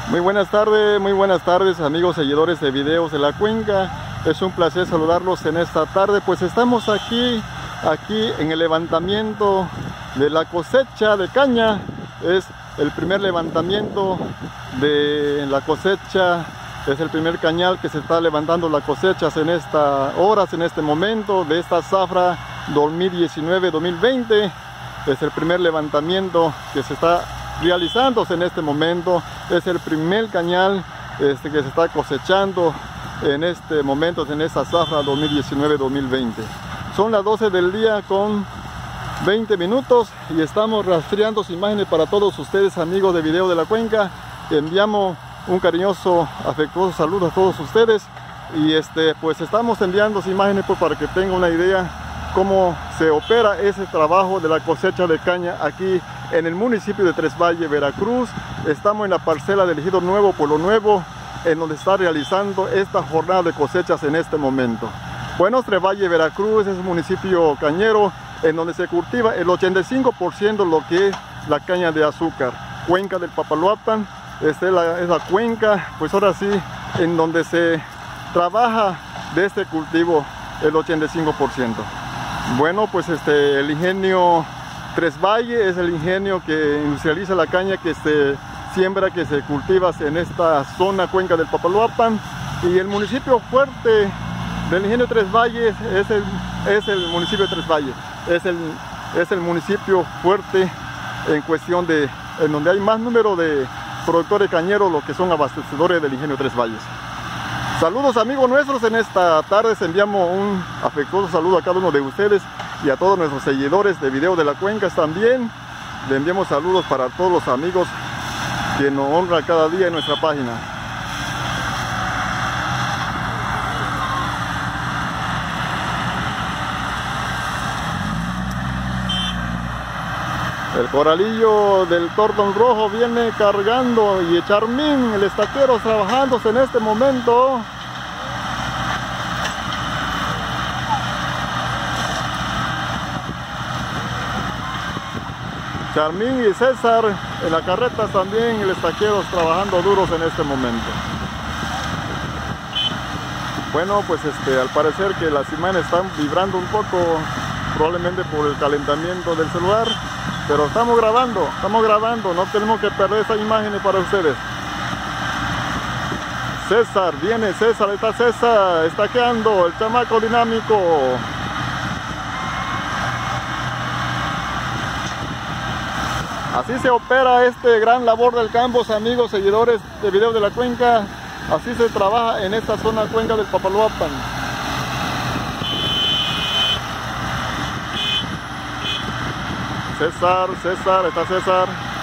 Muy buenas tardes amigos seguidores de videos de la cuenca. Es un placer saludarlos en esta tarde. Pues estamos aquí en el levantamiento de la cosecha de caña. Es el primer levantamiento de la cosecha. Es el primer cañal que se está levantando las cosechas en estas horas, en este momento de esta zafra 2019-2020. Es el primer levantamiento que se está realizándose en este momento. Es el primer cañal que se está cosechando en este momento, en esta zafra 2019-2020. Son las 12 del día con 20 minutos y estamos rastreando imágenes para todos ustedes, amigos de Video de la Cuenca. Enviamos un cariñoso, afectuoso saludo a todos ustedes y pues estamos enviando imágenes para que tengan una idea cómo se opera ese trabajo de la cosecha de caña aquí en el municipio de Tres Valles, Veracruz. Estamos en la parcela del Ejido Nuevo, Pueblo Nuevo, en donde está realizando esta jornada de cosechas en este momento. Bueno, Tres Valles, Veracruz es un municipio cañero en donde se cultiva el 85% lo que es la caña de azúcar. Cuenca del Papaloapan, es la cuenca, pues ahora sí, en donde se trabaja de este cultivo el 85%. Bueno, pues el ingenio Tres Valles es el ingenio que industrializa la caña que se siembra, que se cultiva en esta zona cuenca del Papaloapan, y el municipio fuerte del ingenio Tres Valles es el municipio de Tres Valles. Es el municipio fuerte en cuestión de en donde hay más número de productores cañeros, los que son abastecedores del ingenio Tres Valles. Saludos amigos nuestros, en esta tarde les enviamos un afectuoso saludo a cada uno de ustedes y a todos nuestros seguidores de Video de la Cuenca. También le enviamos saludos para todos los amigos que nos honran cada día en nuestra página. El coralillo del cordón rojo viene cargando y Charmín, el estaquero, trabajándose en este momento. Charmín y César en la carreta también, el estaquero, trabajando duros en este momento. Bueno, pues al parecer que las imágenes están vibrando un poco, probablemente por el calentamiento del celular. Pero estamos grabando, no tenemos que perder esas imágenes para ustedes. César, viene César, está César, estaqueando, el chamaco dinámico. Así se opera este gran labor del campo, amigos seguidores de Video de la Cuenca. Así se trabaja en esta zona cuenca del Papaloapan. César, está César.